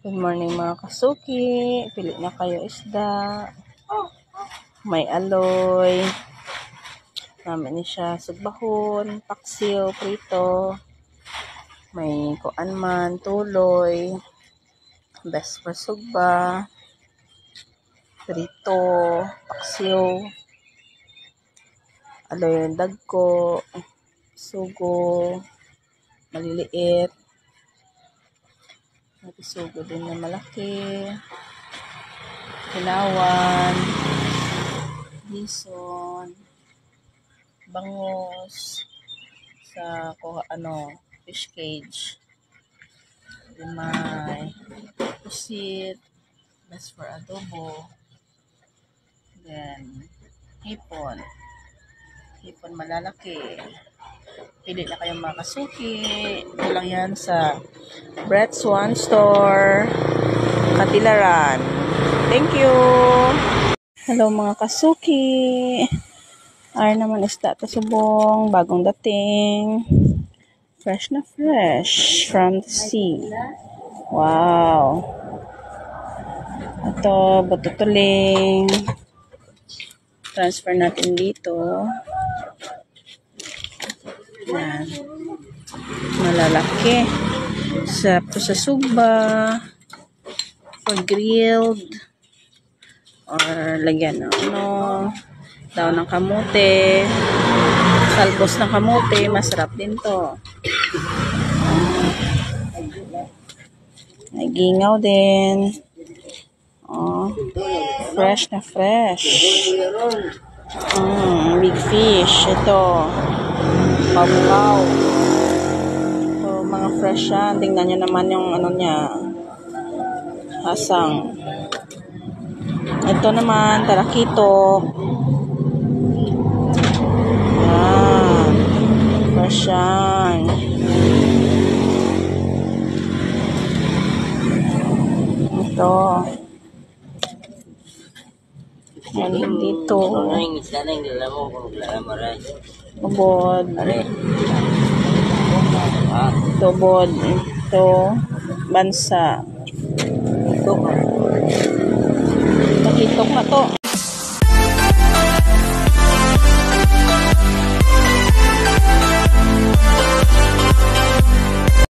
Good morning mga kasuki. Pili na kayo isda. May aloy. Namin ni siya sugbahon, paksiw, prito. May kuan man, tuloy. Best for sugba. Prito, paksiw. Aloy dagko. Sugo. Maliliit. Sugo din na malaki. Kilawan. Bison. Bangus. Sa fish cage. May pusit. Best for adobo. Then, hipon. Hipon malalaki. Pili na kayong mga kasuki. Ito lang yan sa Brett's One Store, Katilaran. Thank you! Hello mga kasuki. Ay naman isda to subong. Bagong dating. Fresh na fresh from the sea. Wow! Ito, bututuling. Transfer natin dito. Yan. Malalaki. Sa sugba. For grilled. Or lagyan ng daon ng kamote. Salbos ng kamote. Masarap din to. May gingaw din. Fresh na fresh. Big fish. Ito. Pabukaw. So, mga fresh yan. Tingnan nyo naman yung niya. Hasang. Ito naman, tarakito. Yan. Fresh yan. Ito. Yan dito. Tubod. Tubod. Ito. Bansa. Nakitok na to.